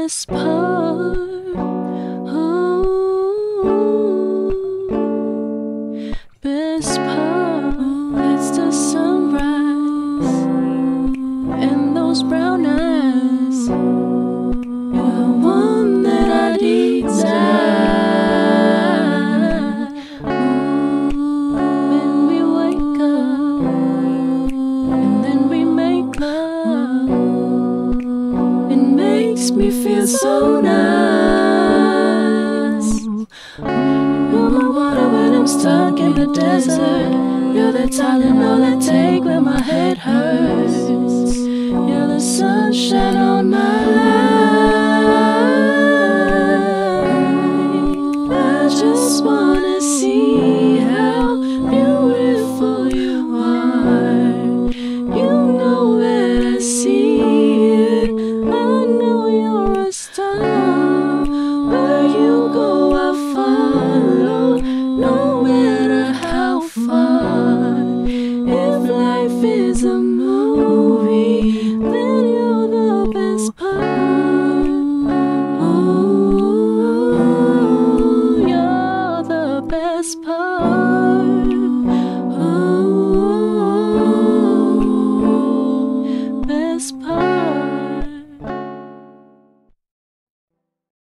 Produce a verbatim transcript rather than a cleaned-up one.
best part. Oh, best part. It's the sunrise and those brown eyes. You're the one that I desire. When we wake up and then we make love, it makes me feel so nice. You're my water when I'm stuck in the desert. You're the Tylenol I take when my head hurts. You're the sunshine on my life. I just wanna see how beautiful you are. You know that I see it. I know you're a star.